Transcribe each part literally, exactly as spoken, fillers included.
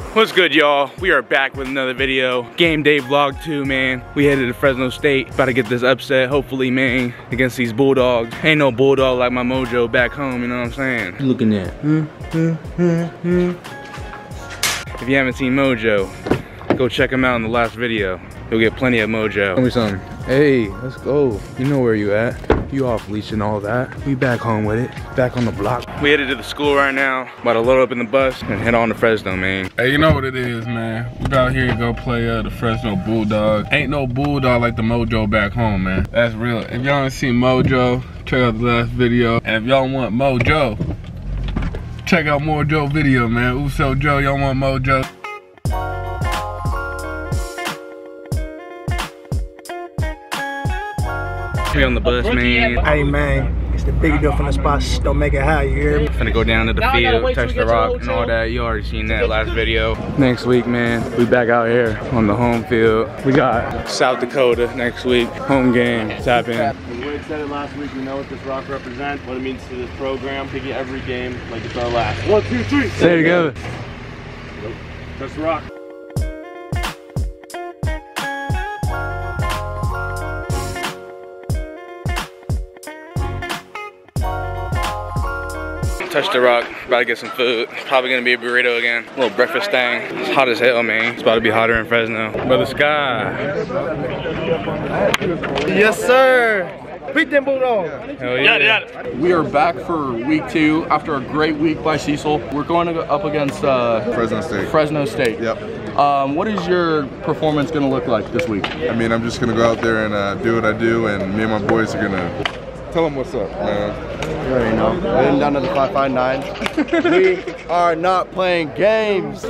What's good, y'all? We are back with another video. Game day vlog two, man. We headed to Fresno State. About to get this upset, hopefully, man, against these Bulldogs. Ain't no Bulldog like my mojo back home, you know what I'm saying? What you looking at? Hmm, hmm, hmm, hmm. If you haven't seen Mojo, go check him out in the last video. You'll get plenty of mojo. Tell me something. Hey, let's go. You know where you at. You off leash and all that. We back home with it. Back on the block. We headed to the school right now. About to load up in the bus and head on to Fresno, man. Hey, you know what it is, man. We out here to go play uh, the Fresno Bulldogs. Ain't no Bulldog like the mojo back home, man. That's real. If y'all ain't seen Mojo, check out the last video. And if y'all want Mojo, check out Mojo video, man. Uso Joe, y'all want Mojo? We on the bus, man. Hey, man, it's the big deal from the spots. Don't make it high, you hear me? Finna go down to the field, touch the rock and all that. You already seen that last video. Next week, man, we back out here on the home field. We got South Dakota next week, home game. Tap in. We already said it last week. We know what this rock represents, what it means to this program. Taking every game like it's our last. One, two, three. There you go. Touch the rock. Touch the rock, about to get some food. Probably gonna be a burrito again. A little breakfast thing. It's hot as hell, man. It's about to be hotter in Fresno. Brother Sky. Yes, sir. Beat them Bulldogs. Hell yeah. We are back for week two after a great week by Cecil. We're going to go up against uh, Fresno State. Fresno State. Yep. Um, what is your performance going to look like this week? I mean, I'm just going to go out there and uh, do what I do, and me and my boys are going to tell them what's up, man. You already know. Heading down to the five five nine. We are not playing games.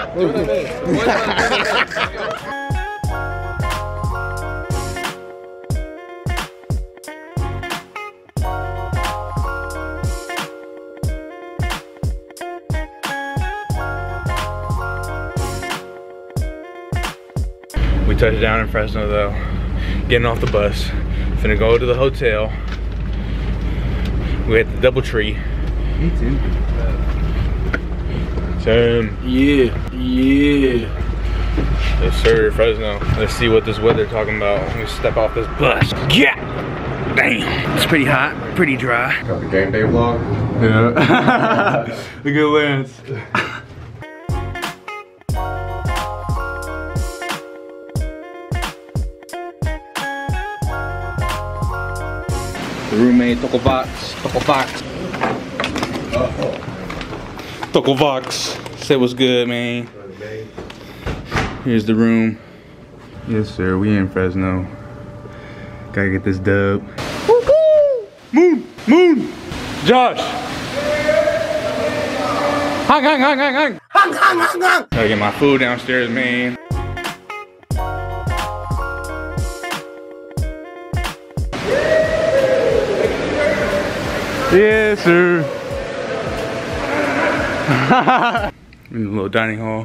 We touched down in Fresno though. Getting off the bus. Finna go to the hotel. We at the Doubletree. Me too. Sam. Yeah. Yeah. Yes, sir, Fresno. Let's see what this weather talking about. Let me step off this bus. Yeah. Damn. It's pretty hot, pretty dry. Got the game day vlog? Yeah. Look at Lance. The roommate, Tokovax, Tokovax. Tokovax. Say what's good, man. Here's the room. Yes, sir, we in Fresno. Gotta get this dub. Moon, moon. Josh. Hang, hang, hang, hang, hang. Hang, hang, hang, hang. Gotta get my food downstairs, man. Yes, sir. In the little dining hall.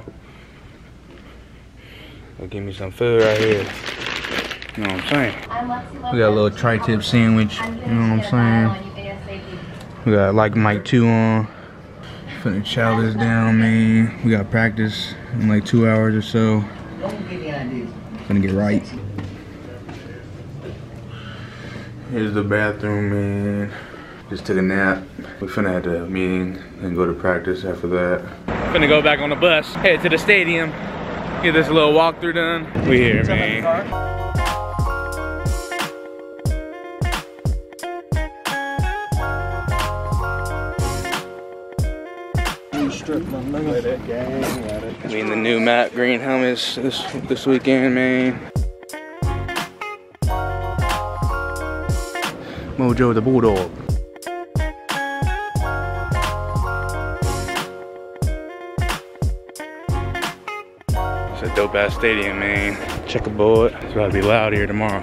They'll give me some food right here. You know what I'm saying? We got a little tri-tip sandwich. You know what I'm saying? We got like mic two on. Finna chow this down, man. We got practice in like two hours or so. Gonna get right. Here's the bathroom, man. Just took a nap. We finna have a meeting and go to practice after that. Finna go back on the bus, head to the stadium, get this little walkthrough done. We here, man. We in the new matte green helmets this this weekend, man. Mojo the Bulldog. It's a dope ass stadium, man. Checkerboard. It's about to be loud here tomorrow.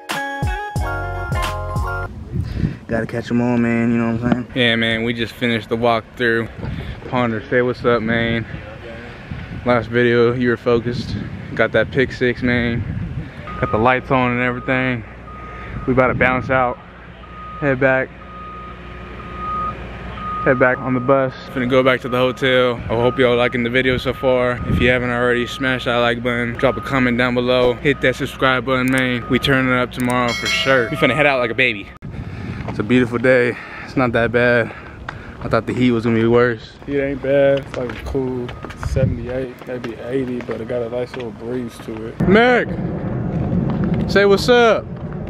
Gotta catch them all, man, you know what I'm saying? Yeah, man, we just finished the walkthrough. Ponder, say what's up, man. Last video, you were focused. Got that pick six, man. Got the lights on and everything. We about to bounce out, head back. head back on the bus. Finna go back to the hotel. I hope y'all liking the video so far. If you haven't already, smash that like button, drop a comment down below, hit that subscribe button, man. We turning it up tomorrow for sure. We finna head out like a baby. It's a beautiful day. It's not that bad. I thought the heat was gonna be worse. It ain't bad. It's like a cool seventy-eight, maybe eighty, but it got a nice little breeze to it. Meg, say what's up.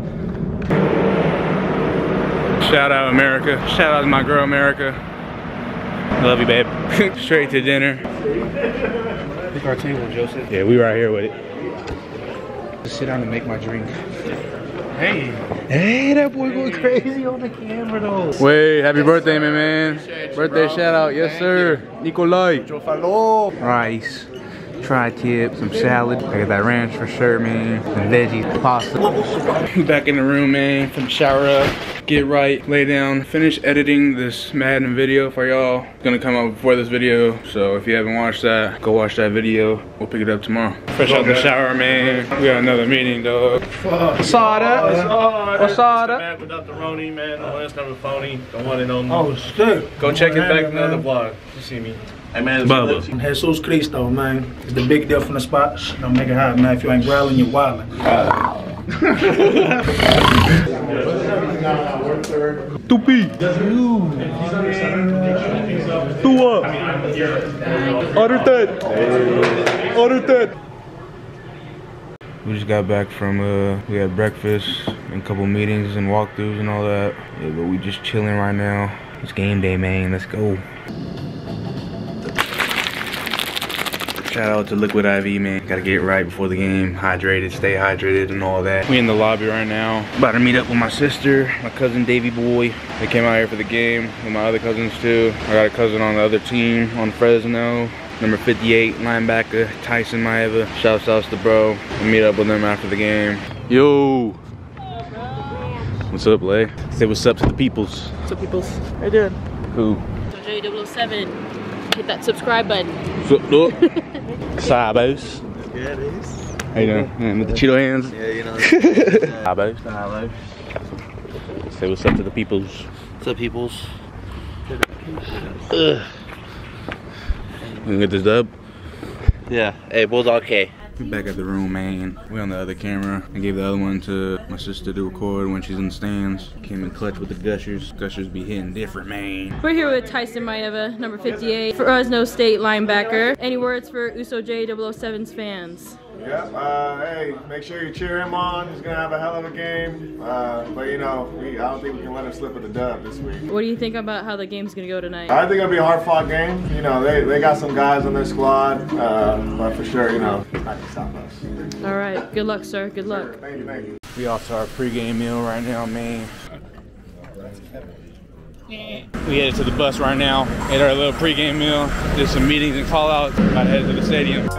Shout out America. Shout out to my girl America. Love you, babe. Straight to dinner. Pick our table, Joseph. Yeah, we right here with it. Just sit down and make my drink. Hey. Hey, that boy going crazy on the camera though. Wait, happy birthday, my man. Birthday shout out, yes sir. Nikolai. Rice, tri-tip, some salad. I got that ranch for sure, man. Some veggies, pasta. Back in the room, man. Finna shower up, get right, lay down, finish editing this Madden video for y'all. Gonna come out before this video, so if you haven't watched that, go watch that video. We'll pick it up tomorrow. Fresh out the shower, man. We got another meeting, dog. Saw that? What's all that? Back without the Roni, man. The last number phony. The one and only. Oh shit. Go check it back in the other vlog. You see me. Hey man, it's Bubba. Jesus Cristo, man. It's the big deal from the spot. Shh, don't make it hot, man. If you ain't growling, you're wildin'. Tupi. Tua. Order that. Order that. We just got back from, uh, we had breakfast and a couple meetings and walkthroughs and all that. Yeah, but we just chilling right now. It's game day, man. Let's go. Shout out to Liquid I V, man. Gotta get it right before the game. Hydrated, stay hydrated and all that. We in the lobby right now. About to meet up with my sister, my cousin Davey Boy. They came out here for the game with my other cousins too. I got a cousin on the other team on Fresno. Number fifty-eight, linebacker, Tyson Maeva. Shouts outs to bro. We'll meet up with them after the game. Yo! What's up, Lay? Say what's up to the peoples. What's up, peoples? How you doing? Who? J double oh seven. Hit that subscribe button. What's up, look? Sabos. Yeah, it is. How you doing? Yeah, with the Cheeto hands? Yeah, you know. Sabos. Hello. Say what's up to the peoples. What's up, peoples? Ugh. We gonna get this dub? Yeah. Hey, Bulldog K. We back at the room, man. We on the other camera. I gave the other one to my sister to record when she's in the stands. Came in clutch with the Gushers. Gushers be hitting different, man. We're here with Tyson Maeva, number fifty-eight, Fresno State linebacker. Any words for U S O J double oh seven's fans? Yep, uh, hey, make sure you cheer him on. He's going to have a hell of a game. Uh, but, you know, we, I don't think we can let him slip with the dub this week. What do you think about how the game's going to go tonight? I think it'll be a hard-fought game. You know, they, they got some guys on their squad. Uh, but for sure, you know, not going to stop us. All right. Good luck, sir. Good luck. Thank you, thank you. We off to our pregame meal right now, man. We headed to the bus right now. Ate our little pregame meal. Did some meetings and call-outs. About to head to the stadium.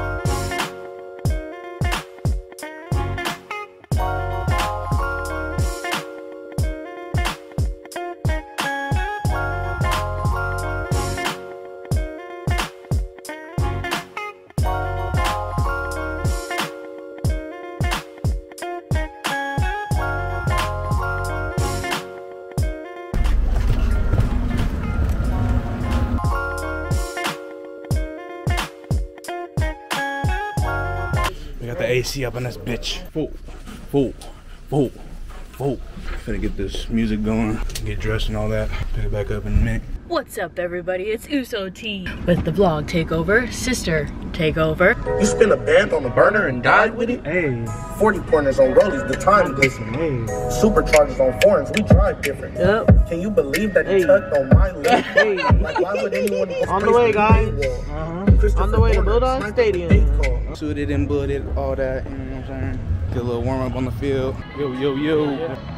We got the A C up on this bitch. Full, full, full, full. Finna get this music going, get dressed and all that. Pick it back up in a minute. What's up, everybody? It's U S O T with the vlog takeover, sister takeover. You spin a band on the burner and died with it? Hey. forty pointers on rollies, the time glisten. Hey. Superchargers on foreigns, we drive different. Yep. Can you believe that Hey. you tucked on my lip? Hey. Like, why would anyone On the way, guys. Uh-huh. On the way to Bulldog Stadium. Suited and booted, all that, you know what I'm saying? Get a little warm up on the field. Yo, yo, yo.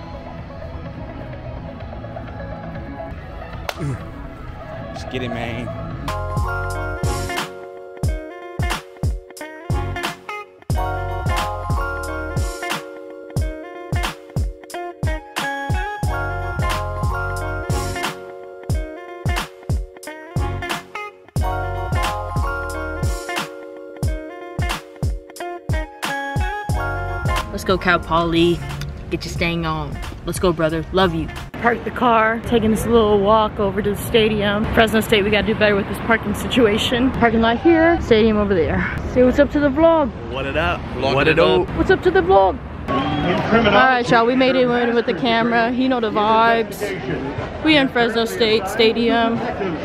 Let's get it, man. Let's go, Cal Poly. Get your staying on. Let's go, brother. Love you. parked the car, taking this little walk over to the stadium. Fresno State, we gotta do better with this parking situation. Parking lot here, stadium over there. Say what's up to the vlog. What it up? What it up? What's up to the vlog? Alright y'all, we made it in with the camera. You know the vibes. We in Fresno State Stadium.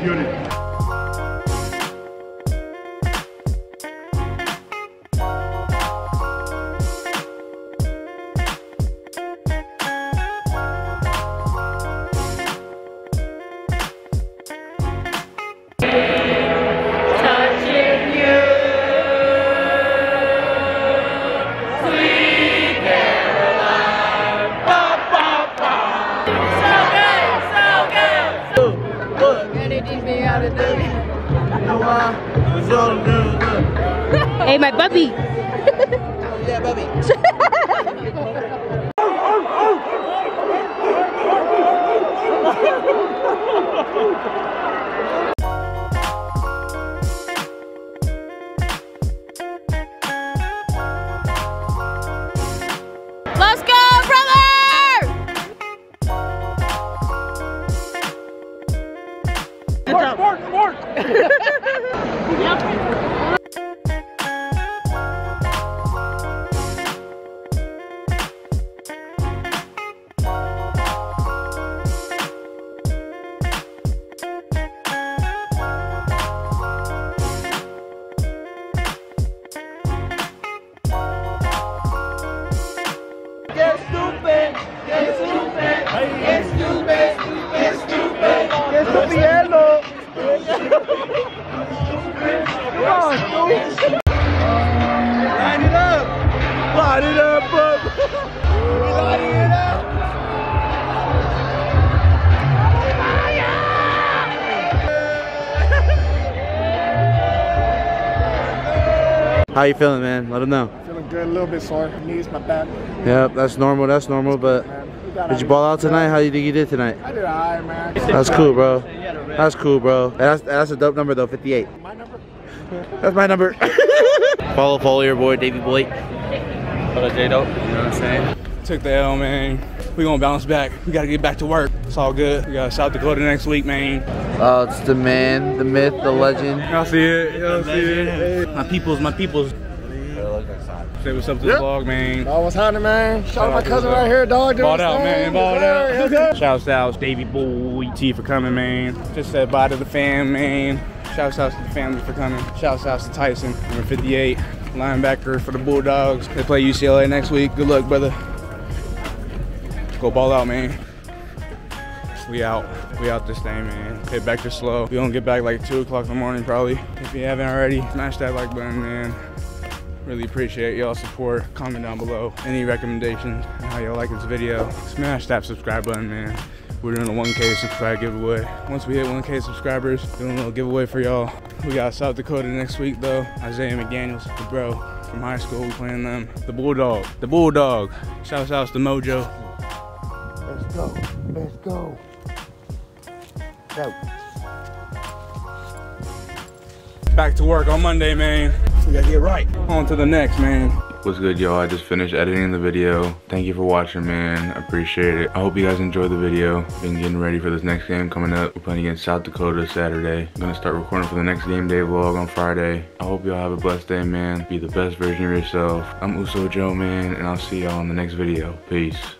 Hey, my puppy. Yeah, Bubby. Let's go, brother! Mark, Mark, Mark! Get stupid! Get stupid! Get stupid! Get stupid! Get stupid yellow! Come on, dude! Line it up! Line it up, bub! We lining it up! How you feeling, man? Let them know. Feeling good, a little bit sore. Knees, my back. Yep, that's normal. That's normal. But did you ball out tonight? How do you think you did tonight? I did alright, man. That's cool, bro. That's cool, bro. That's that's a dope number though. fifty-eight. My number? That's my number. follow, follow your boy, Davey Boy. What up, J-Dope? You know what I'm saying? Took the L, man. We gonna bounce back. We gotta get back to work. It's all good. We got South Dakota next week, man. Oh, it's the man, the myth, the legend. Y'all see it? Y'all see it? My peoples, my peoples. Say what's up to Yep. the vlog, man. Dog, what's happening, man? Shout out my cousin right here, dog. Balled out, man. Balled out. out. Shouts out, Davey Boy T for coming, man. Just said bye to the fam, man. Shouts out to the family for coming. Shouts out to Tyson, number fifty-eight, linebacker for the Bulldogs. They play U C L A next week. Good luck, brother. Go ball out, man. We out. We out this thing, man. Get back to slow. We gonna get back like two o'clock in the morning, probably. If you haven't already, smash that like button, man. Really appreciate y'all's support. Comment down below any recommendations on how y'all like this video. Smash that subscribe button, man. We're doing a one K subscribe giveaway. Once we hit one K subscribers, doing a little giveaway for y'all. We got South Dakota next week though. Isaiah McDaniels, the bro from high school. We playing them. The Bulldog. The Bulldog. Shouts out to Mojo. Let's go. Let's go. Go. Back to work on Monday, man. We gotta get right. On to the next, man. What's good, y'all? I just finished editing the video. Thank you for watching, man. I appreciate it. I hope you guys enjoyed the video. Been getting ready for this next game coming up. We're playing against South Dakota Saturday. I'm gonna start recording for the next game day vlog on Friday. I hope y'all have a blessed day, man. Be the best version of yourself. I'm Uso Joe, man, and I'll see y'all in the next video. Peace.